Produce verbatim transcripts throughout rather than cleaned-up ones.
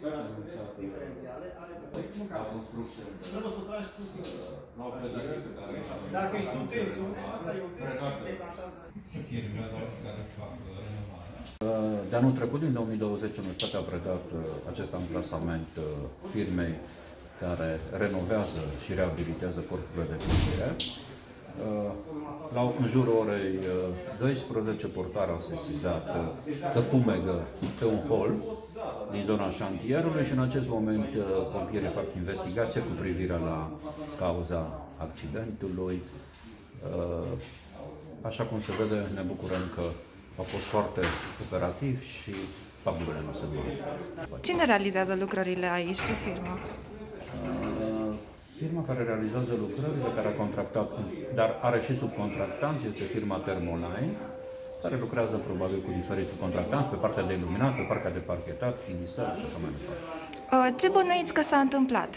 diferențiale are trebuie să o tragi tu singur. Dacă e sub tensiune, asta e un test și declanșează. De anul trecut, din două mii douăzeci, Universitatea a predat acest amplasament firmei care renovează și reabilitează corpurile de primire. La în jurul orei douăsprezece, portarea a sesizat că fumegă pe un hol din zona șantierului și în acest moment pompierii fac investigație cu privire la cauza accidentului. Așa cum se vede, ne bucurăm că au fost foarte operativi și pagubele nu se vor. Cine realizează lucrările aici? Ce firmă? Firma care realizează lucrările, care a contractat, dar are și subcontractanți, este firma Thermoline, care lucrează probabil cu diferiți subcontractanți pe partea de iluminat, pe partea de parchetat, finisări și așa mai departe. Ce bănuiți că s-a întâmplat?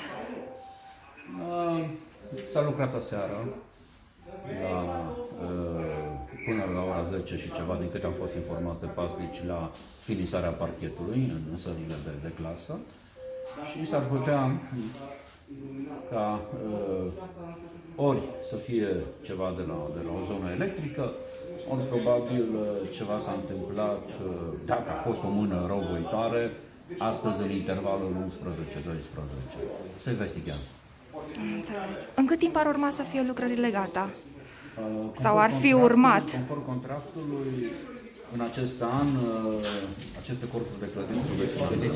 S-a lucrat aseară la, până la ora zece și ceva, din câte am fost informați de pasnici, la finisarea parchetului în sălile de, de clasă și s-ar putea ca uh, ori să fie ceva de la, de la o zonă electrică, ori probabil uh, ceva s-a întâmplat, uh, dacă a fost o mână răuvoitoare, astăzi în intervalul unsprezece doisprezece. Se investigează. Înțeles. În cât timp ar urma să fie lucrările gata? Uh, Sau ar fi urmat? Conform contractului, în acest an, uh, aceste corpuri de clădiri trebuie să fie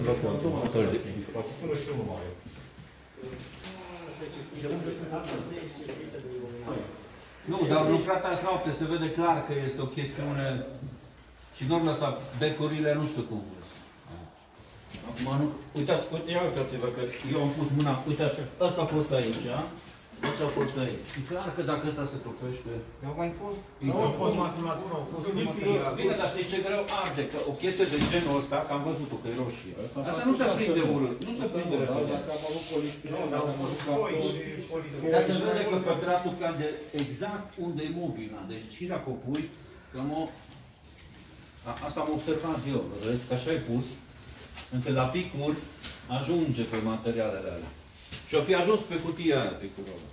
Nu, dar lucrat azi noapte, se vede clar că este o chestiune și nu lăsa becurile, nu știu cum. Acum nu, uitați, uite, ia uitați-vă că eu am pus mâna, uitați, ăsta a fost aici, ăsta a fost aici. Și clar că dacă ăsta se topește... Au mai fost, nu au fost maculatură, au fost material. Bine, dar știți ce greu arde, că o chestie de genul ăsta, că am văzut-o, că e roșie. Asta nu se prinde urât, nu se prinde repede. Dar au fost foi și polistirol. Dar se vede că pătratul cade exact unde e mobila. Deci și dacă o pui, că mă... Asta am observat eu, vedeți, că așa e pus, încât la picuri ajunge pe materialele alea. Și o fi ajuns pe cutia aia, picurul ăla.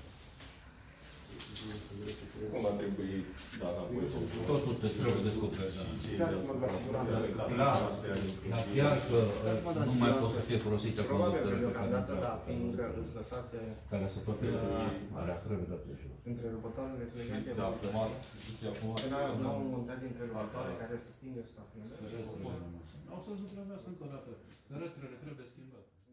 Cum ar trebui, da, înapoi? Totul te trebuie descoperit. Clar, dar chiar că nu mai pot să fie folosite conductele pe care da, fiind lăsate... care să poate alea trebuie date și întrerupătoarele sunt legate... Da, fumat. Nu au montat întrerupătoare care să stingă și să află. O să-l supraveghească încă o dată. Resturile trebuie schimbat.